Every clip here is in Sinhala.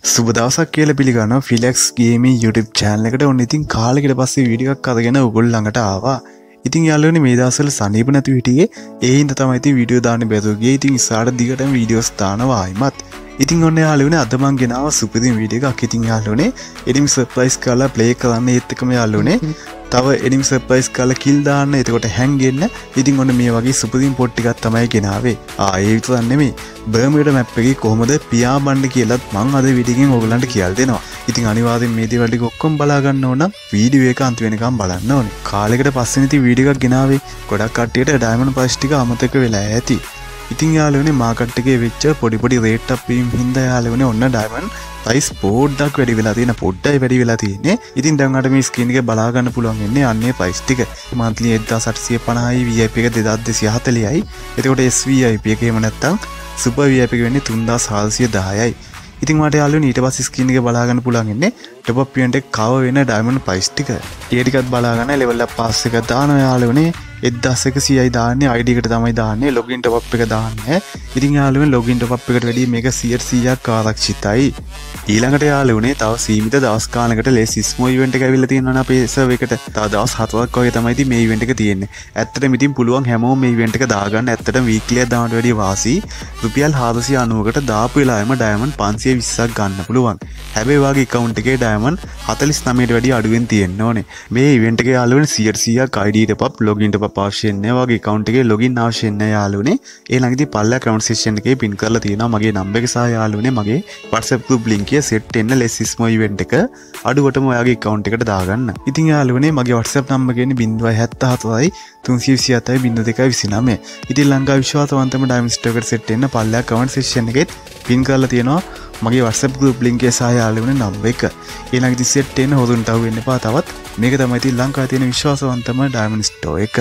සුබ දවසක් කියලා පිළිගන්නවා ෆිලැක්ස් ගේමින් YouTube channel එකට. ඔන්න ඉතින් කාලෙකට පස්සේ වීඩියෝ එකක් අරගෙන ඔයගොල්ලෝ ළඟට ආවා. ඉතින් යාළුවනේ මේ දවස්වල සනීප නැති හිටියේ ඒ හින්දා තමයි ඉතින් වීඩියෝ දාන්න බැරුව ගියේ. ඉතින් ඉස්සරහට දිගටම වීඩියෝස් දානවා ආයිමත්. ඉතින් ඔන්න යාළුවනේ අද මම ගෙනාවා සුපිරිම වීඩියෝ එකක්. ඉතින් යාළුවනේ එනිමි සර්ප්‍රයිස් කරලා ප්ලේ කරන්න ඒත් එකම යාළුවනේ තව එනිමි සර්ප්‍රයිස් කරලා කිල් දාන්න එතකොට හැංගෙන්න. ඉතින් ඔන්න මේ වගේ සුපිරිම පොට් ටිකක් තමයි ගෙනාවේ. ඒ විතරක් නෙමෙයි බර්මියුඩා මැප් එකේ කොහොමද පියා බණ්ඩ කියලාත් මම අද වීඩියෝ එකෙන් ඔයගලන්ට කියලා දෙනවා. ඉතින් අනිවාර්යෙන් මේ දේවල් ටික ඔක්කොම බලා ගන්න ඕන නම් වීඩියෝ එක අන්ත වෙනකම් බලන්න ඕනේ. කාලෙකට පස්සේ ඉතින් වීඩියෝ එකක් ගෙනාවේ. ගොඩක් කට්ටියට ඩයමන්ඩ් ප්‍රයිස් ටික අමතක වෙලා ඇති. ඉතින් යාළුවනේ මාකට් එකේ වෙච්ච පොඩි රේට් අප් වීම හින්දා යාළුවනේ ඔන්න ඩයමන්ඩ් ප්‍රයිස් පොඩ්ඩක් වැඩි වෙලා තියෙන පොඩ්ඩයි වැඩි වෙලා තියෙන්නේ. ඉතින් දැන් අර මේ ස්ක්‍රීන් එකේ බලා ගන්න පුළුවන් වෙන්නේ අන්නේ ප්‍රයිස් ටික. monthly 1850යි VIP එක 2240යි. එතකොට SVIP එක එහෙම නැත්නම් super VIP එක වෙන්නේ 3410යි. ඉතින් මට යාළුවනේ ඊට පස්සේ ස්ක්‍රීන් එකේ බලා ගන්න පුළුවන් වෙන්නේ top up event එක කව වෙන ඩයමන්ඩ් ප්‍රයිස් ටික. ඒ ටිකත් බලා ගන්න level up pass එක දානවා යාළුවනේ 1100යි දාන්නේ ID එකට තමයි දාන්නේ login top up එක දාන්නේ. ඉතින් යාළුවනේ login top up එකට වැඩිය මේක 100%ක් ආරක්ෂිතයි. ඊළඟට යාළුවනේ තව සීමිත දවස් ගානකට ලේසිස්මෝ ඉවෙන්ට් එක ඇවිල්ලා තියෙනවා අපේ සර්වර් එකට. තව දවස් 4ක් වගේ තමයි ඉතින් මේ ඉවෙන්ට් එක තියෙන්නේ. ඇත්තටම ඉතින් පුළුවන් හැමෝම මේ ඉවෙන්ට් එක දාගන්න. ඇත්තටම වීක්ලි එකක් දානට වැඩිය වාසි. රුපියල් 490කට දාපු වෙලාවෙම ඩයමන්ඩ් 520ක් ගන්න පුළුවන්. හැබැයි වාගේ account එකේ ඩයමන්ඩ් 49ට වැඩිය අඩුවෙන් තියෙන්න ඕනේ. මේ ඉවෙන්ට් එකේ යාළුවනේ 100%ක් ID top up login top up අවශ්‍ය නැහැ. වාගේ account එකේ login අවශ්‍ය නැහැ යාළුවනේ. ඒ ළඟදී පල්ලා account session එකේ pin කරලා තියෙනවා මගේ number එක සහ යාළුවනේ මගේ WhatsApp group link එක set වෙන්න ලෙසිස්මෝ ඉවෙන්ට් එක අඩුවටම ඔයාගේ account එකට දාගන්න. ඉතින් යාළුවනේ මගේ WhatsApp number එක කියන්නේ 077යි 327යි 0229. ඉතින් ලංකා විශ්වාසවන්තම ඩයමන්ඩ් ස්ටෝර් එකට set වෙන්න පල්ලා account session එකෙත් pin කරලා තියෙනවා මගේ WhatsApp group link එක සහ යාළුවනේ number එක. ඊළඟට set වෙන්න හොඳට අහු වෙන්න එපා. තවත් මේක තමයි ඉතින් ලංකාවේ තියෙන විශ්වාසවන්තම ඩයමන්ඩ් ස්ටෝර් එක.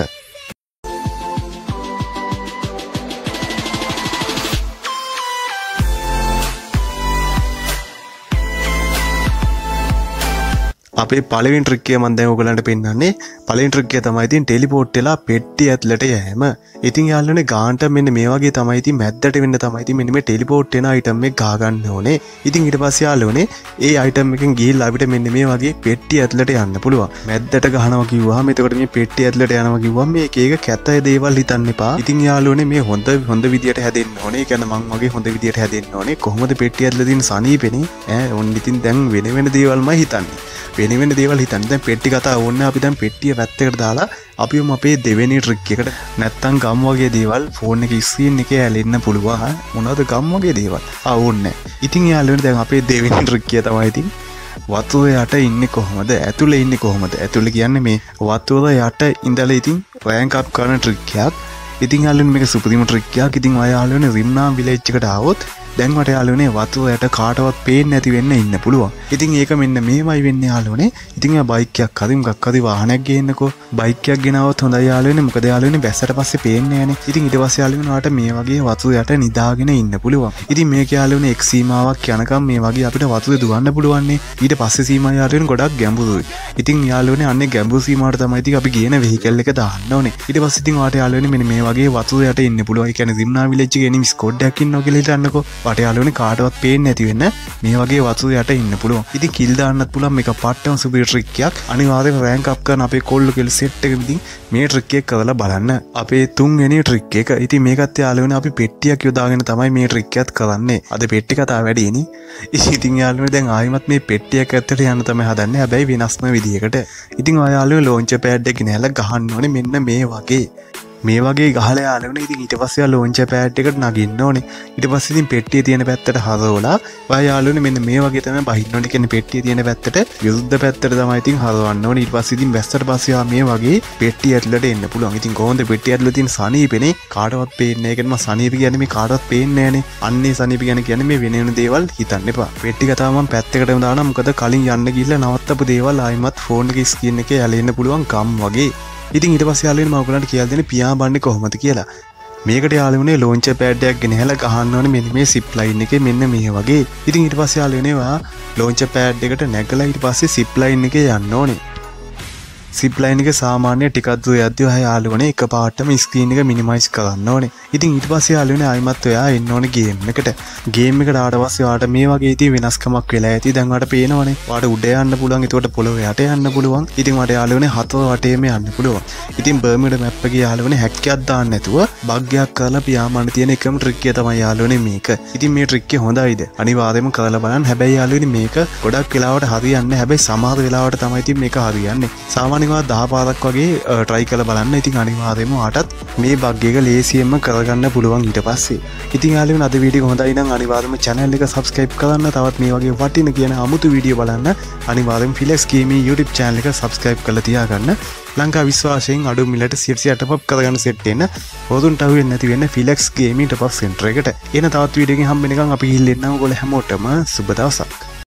අපේ පළවෙනි ට්‍රික් එක මම දැන් ඔයගලන්ට පෙන්නන්නේ. පළවෙනි ට්‍රික් එක තමයි ඉතින් ටෙලිපෝට් වෙලා පෙට්ටි ඇතුළට යෑම. ඉතින් යාළුවනේ ගානට මෙන්න මේ වගේ තමයි ඉතින් මැද්දට වෙන්න තමයි ඉතින් මෙන්න මේ ටෙලිපෝට් වෙන අයිටම් එක ගා ගන්න ඕනේ. ඉතින් ඊට පස්සේ යාළුවනේ ඒ අයිටම් එකෙන් ගිහිල්ලා අපිට මෙන්න මේ වගේ පෙට්ටි ඇතුළට යන්න පුළුවන්. මැද්දට ගහනවා කිව්වහම එතකොට මේ පෙට්ටි ඇතුළට යනවා කිව්වම මේක එක කැතය දේවල් හිතන්න එපා. ඉතින් යාළුවනේ මේ හොඳ විදියට හැදෙන්න ඕනේ. ඒ කියන්නේ මං වගේ හොඳ විදියට හැදෙන්න ඕනේ. කොහොමද පෙට්ටි ඇතුළේ තියෙන සනීපෙනේ ඔන්න ඉතින් දැන් වෙන දේවල්මයි හිතන්නේ. වෙන දේවල් හිතන්න. දැන් පෙට්ටි කතා ඕනේ අපි දැන් පෙට්ටිය පැත්තකට දාලා අපිම අපේ දෙවෙනි ට්‍රික් එකට නැත්තම් ගම් වගේ දේවල් ෆෝන් එකේ ස්ක්‍රීන් එකේ ඇලෙන්න පුළුවන්. මොනවද ගම් වගේ දේවල්? ඕනේ. ඉතින් යාළුවනේ දැන් අපේ දෙවෙනි ට්‍රික් එක තමයි ඉතින් වතුර යට ඉන්නේ කොහොමද? ඇතුලේ ඉන්නේ කොහොමද? ඇතුලේ කියන්නේ මේ වතුර යට ඉඳලා ඉතින් රෑන්ක් අප් කරන ට්‍රික් එකක්. ඉතින් යාළුවනේ මේක සුපිරිම ට්‍රික් එකක්. ඉතින් ඔය යාළුවනේ රිම්නාම් විලේජ් එකට ආවොත් දැන් මට යාළුවනේ වතුර යට කාටවත් පේන්නේ නැති වෙන්න ඉන්න පුළුවන්. ඉතින් ඒක මෙන්න මේමයි වෙන්නේ යාළුවනේ. ඉතින් ආ බයික් එකක් හරි මොකක් හරි වාහනයක් ගේන්නකෝ. බයික් එකක් ගෙනාවොත් හොඳයි යාළුවනේ. මොකද යාළුවනේ බැස්සට පස්සේ පේන්නේ නැහනේ. ඉතින් ඊට පස්සේ යාළුවනේ ඔයාලට මේ වගේ වතුර යට නිදාගෙන ඉන්න පුළුවන්. ඉතින් මේක යාළුවනේ එක් සීමාවක් යනකම් මේ වගේ අපිට වතුර දුවන්න පුළුවන්නේ. ඊට පස්සේ සීමාව යාළුවනේ ගොඩක් ගැඹුරුයි. ඉතින් යාළුවනේ අන්නේ ගැඹුරු සීමාවට තමයි ඉතින් අපි ගේන වෙහිකල් එක දාන්න ඕනේ. ඊට පස්සේ ඉතින් ඔයාලට යාළුවනේ මෙන්න මේ වගේ වතුර යට ඉන්න පුළුවන්. ඒ කියන්නේ රිම්නා විලේජ් එකේ එනිමි ස්ක්වොඩ් එකක් ඉන්නවා කියලා හිතන්නකෝ. වට යාළුවනේ කාටවත් පේන්නේ නැති වෙන්න මේ වගේ වතුර යට ඉන්න පුළුවන්. ඉතින් කිල් දාන්නත් පුළුවන්. මේක පට්ටම සුපිරි ට්‍රික් එකක්. අනිවාර්යෙන් රෑන්ක් අප් කරන අපේ කොල්ල කෙල් සෙට් එක ඉතින් මේ ට්‍රික් එක කරලා බලන්න. අපේ තුන්වෙනි ට්‍රික් එක. ඉතින් මේකත් යාළුවනේ අපි පෙට්ටියක් යොදාගෙන තමයි මේ ට්‍රික් එකත් කරන්නේ. අද පෙට්ටි කතාව වැඩිනේ. ඉතින් යාළුවනේ දැන් ආයිමත් මේ පෙට්ටියක් ඇත්තට යන්න තමයි හදන්නේ. හැබැයි වෙනස්ම විදියකට. ඉතින් ඔය යාළුවෝ ලොන්චර් පෑඩ් එක ගෙනහැලා ගහන්න ඕනේ මෙන්න මේ වගේ. මේ වගේ ගහලා යාළුවනේ ඉතින් ඊට පස්සේ ආ ලොන්චර් පෑඩ් එකට නගින්න ඕනේ. ඊට පස්සේ ඉතින් පෙට්ටිය තියෙන පැත්තට හරවලා ඔය යාළුවනේ මෙන්න මේ වගේ තමයි බහින්න ඕනේ. කියන්නේ පෙට්ටිය තියෙන පැත්තට විරුද්ධ පැත්තට තමයි ඉතින් හරවන්න ඕනේ. ඊට පස්සේ ඉතින් වැස්සට පස්සේ ආ මේ වගේ පෙට්ටිය ඇතුළට එන්න පුළුවන්. ඉතින් කොහොමද පෙට්ටිය ඇතුළේ තියෙන සනීපෙනේ කාටවත් පේන්නේ නැහැ. ඒකෙන් මම සනීප කියන්නේ මේ කාටවත් පේන්නේ නැහනේ. අන්නේ සනීප කියන්නේ මේ වෙන දේවල් හිතන්න එපා. පෙට්ටි කතාව මම පැත්තකටම දානවා. මොකද කලින් යන්න ගිහිල්ලා නවත්තපු දේවල් ආයිමත් ෆෝන් එකේ ස්ක්‍රීන් එකේ ඇලෙන්න පුළුවන් කම් වගේ. ඉතින් ඊට පස්සේ යාළුවනේ මම ඔයගලන්ට කියලා දෙන්නේ පියා බන්නේ කොහොමද කියලා. මේකට යාළුවනේ ලොන්චර් පෑඩ් එකක් ගෙනහැලා ගහන්න ඕනේ මෙන්න මේ සිප් ලයින් එකේ මෙන්න මේ වගේ. ඉතින් ඊට පස්සේ යාළුවනේ ඔයා ලොන්චර් පෑඩ් එකට නැගලා ඊට පස්සේ සිප් ලයින් එකේ යන්න ඕනේ. සිප් ලයින් එක සාමාන්‍ය ටිකක් දුර යද්දී ඔය යාළුවනේ එකපාරටම ස්ක්‍රීන් එක මිනිමයිස් කරන්න ඕනේ. ඉතින් ඊට පස්සේ යාළුවනේ ආයිමත් ඔයා එන්න ඕනේ ගේම් එකට. ගේම් එකට ආවට පස්සේ ඔයාට මේ වගේ ඉතින් වෙනස්කමක් වෙලා ඇති. දැන් ඔයාට පේනවනේ. ඔයාට උඩ යන්න පුළුවන්. ඒකට පොළොව යට යන්න පුළුවන්. ඉතින් ඔයාට යාළුවනේ හතර වටේම යන්න පුළුවන්. ඉතින් බර්මියුඩා මැප් එකේ යාළුවනේ හැක්කයක් දාන්න නැතුව බග් එකක් කරලා පියාඹන්න තියෙන එකම ට්‍රික් එක තමයි යාළුවනේ මේක. ඉතින් මේ ට්‍රික් එක හොඳයිද? අනිවාර්යයෙන්ම කරලා බලන්න. හැබැයි යාළුවනේ මේක ගොඩක් වෙලාවට හරියන්නේ නැහැ. හැබැයි සමහර වෙලාවට තමයි ඉතින් මේක හරියන්නේ. සාමාන්‍යයෙන් 10 පාරක් වගේ try කරලා බලන්න. ඉතින් අනිවාර්යයෙන්ම ඔයාටත් මේ බග් එක ලේසියෙන්ම කරගන්න පුළුවන් ඊට පස්සේ. ඉතින් යාළුවනේ අද වීඩියෝ හොඳයි නම් අනිවාර්යයෙන්ම channel එක subscribe කරන්න. තවත් මේ වගේ වටින කියන අමුතු වීඩියෝ බලන්න අනිවාර්යයෙන්ම Felix Gaming YouTube channel එක subscribe කරලා තියාගන්න. ලංකා විශ්වාසයෙන් අඩු මිලට 100ට top කරගන්න set වෙන හොදුන්ට අහුවෙන්නේ නැති වෙන්න Felix Gaming top up center එකට. එන තවත් වීඩියෝ එකකින් හම්බ වෙනකන් අපි ගිහින් එන්නම් ඔයගොල්ලෝ හැමෝටම සුබ දවසක්.